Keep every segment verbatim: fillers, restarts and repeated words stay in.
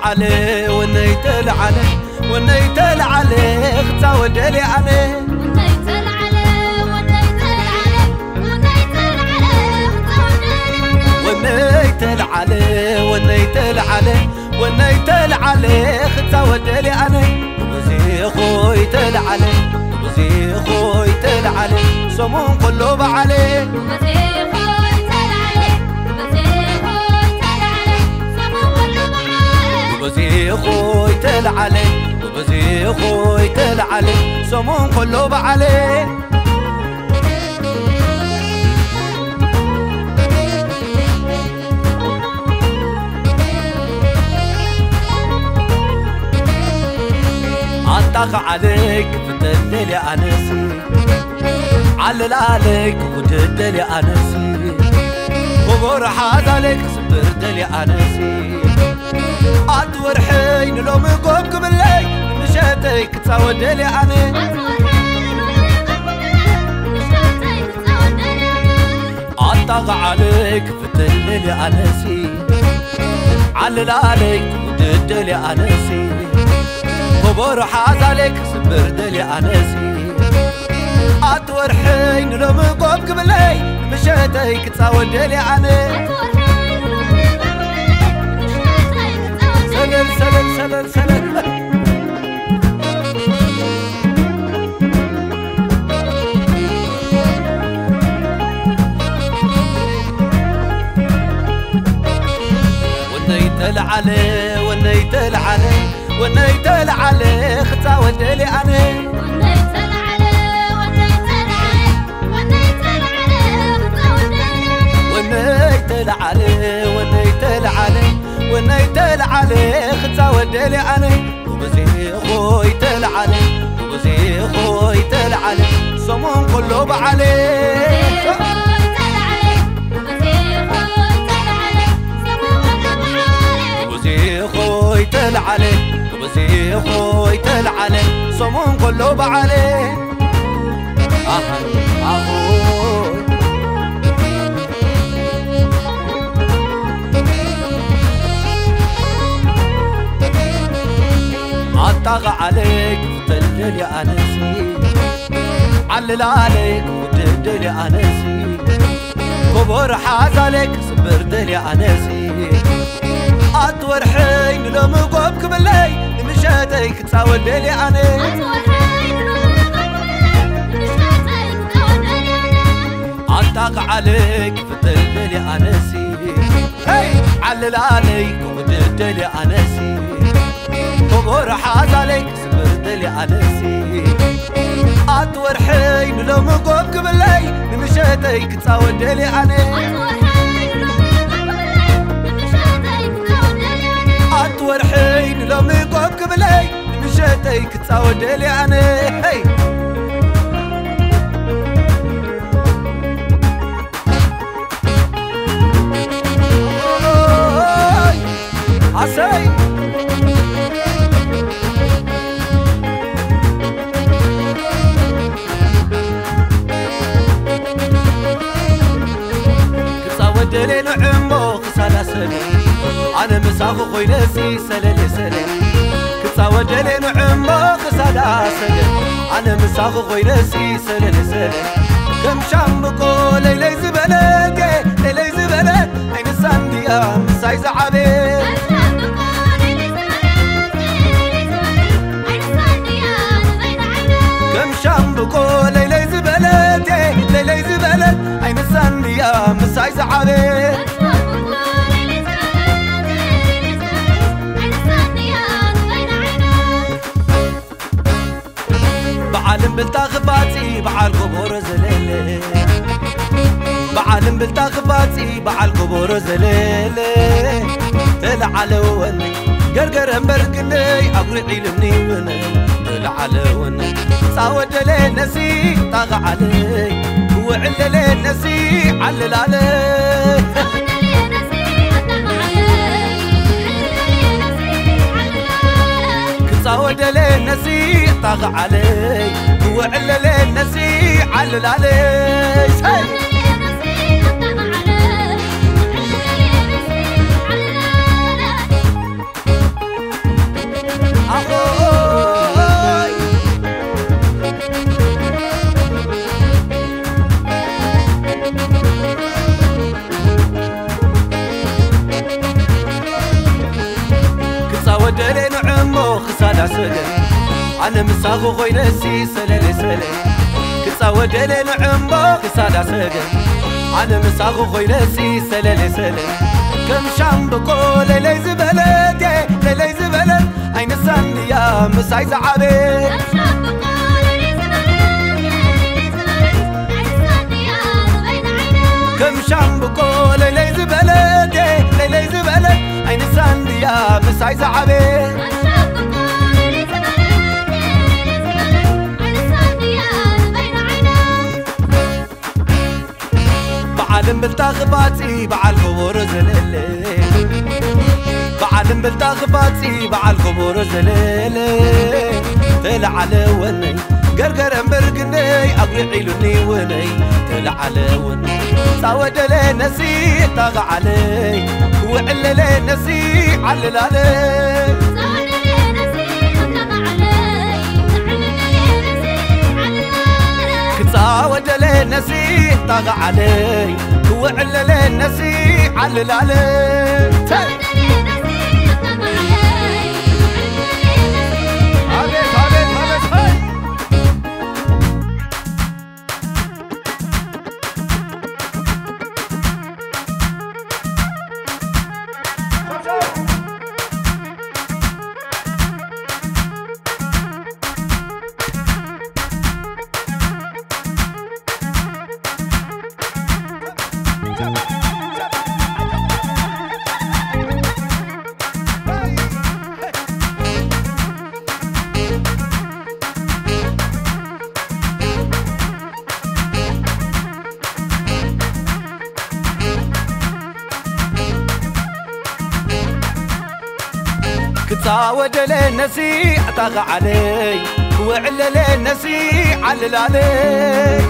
علي ونيت العلي ونيت العلي ختا ودلي علي ونيت العلي ونيت العلي ونيت العلي ختا ودلي علي بزي خوي تلعلي بزي خوي تلعلي سمون كله بعلي بزي خوي تلعلي بزي خوي تلعلي سمون كله بعلي بزي خوي تلعلي بزي خوي تلعلي سمون كله بعلي عطاق عليك فتدلي أنسي علل عليك وددلي أنسي وبور حاضلك صبردلي أنسي أدور حين لو مقوبك بالليل مشاتيك تسودلي أنا عطاق عليك فتدلي أنسي علل عليك وددلي أنسي وبور حاضلك صبردلي أنسي أطور حين لو مقوبك بالليل مشاتيك تسودلي أنا سلل سلل سلل سلل ونيت العلي ونيت العلي ونيت العلي ختا ودلي أنا ونيت العلي ونيت العلي ونيت العلي ختا ودلي ونيت العلي ونيت العلي ونيت العلي ختا ودلي أنا وبزي خوي تلعلي وبزي خوي تلعلي سمون كله بعلي خوي تلعلي وبزي خوي تلعلي سمون كله بعلي أهل أخوي عطاق عليك فتدلي أنسي علل عليك وددلي أنسي كبر حازلك صبردلي أنسي أطور حين لو مقوبك بالليل مشاتيك تسودلي أنا أطور حين لو مقوبك بالليل مشاتيك تسودلي أنا عطاق عليك فتدلي أنسي هي علل عليك وددلي أنسي كبر حاضلك صبردلي أنسي أطور حين لو مقوبك بالليل مشاتيك تسودلي أنا أطور حين لو مقوبك بالليل مشاتيك تسودلي أنا هي عساي كتسودلي نعمو خسالة سلي أنا مساخو خوي نسي سللي سلي كتسودلي نعمو خسالة سلي أنا مساخو خوي نسي سللي سلي كم شامكو ليلي زبلت ليلي زبلت عين السندية مساي زعبي كم شامكو ليلي زبلت ليلي زبلت عين السندية مساي زعبي بعالم بالتاخباتي بعال قبور زليلي بعالم بالتاخباتي بعال قبور زليلي تلعلى وني قرقر مبرقني أقري علمني وني تلعلى وني صاود لي نسي طاغ علي وعلى لي نسي علل علي صاود لي نسي طاغ علي وعلى لي نسي علل علي كسادة سجن أنا مساخو خوينسي سلالي سلالي كتصاود لي نعمو كسادة سجن أنا مساخو خوينسي سلالي سلالي كم شام بقول ليلي زبلت ليلي زبلت عين السندية مساي زعابي كم شام بقول ليلي زبلت ليلي زبلت عين السندية مساي زعابي بعلم بالتاخباتي بعل قبور زليلي بعلم بالتاخباتي بعل قبور زليلي طلع على وني قرقر مرقني أقري عيلوني وني طلع على وني صاود لي نسي طاغ علي وعلى لي نسي علل علي صاود لي نسي طاغ علي وعلى لي نسي علل علي كتصاود لي نسي طاغ علي وعلى لي نسي علل علي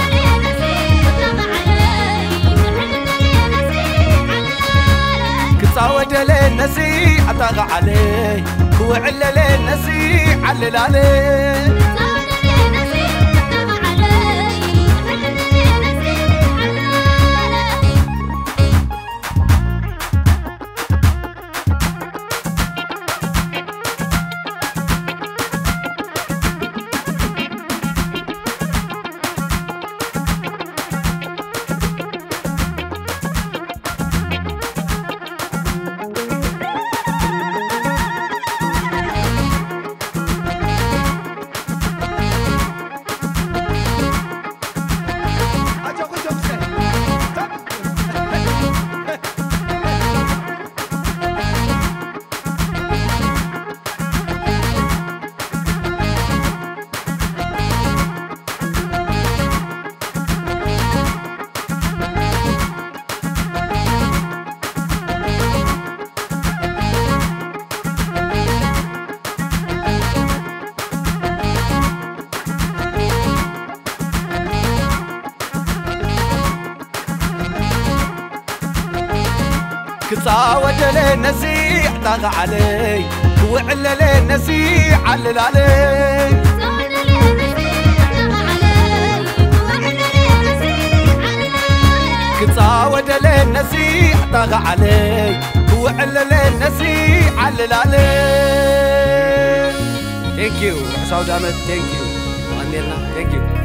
كتصاود لي نسي طاغ علي وعلى لي نسي علل علي كتصاود لي نسي طاغ علي وعلى لي نسي علل علي كتصاود لي نسي طاغ علي وعلى لي نسي علل علي. Thank you حسام دامت. Thank you وأميرنا. Thank you.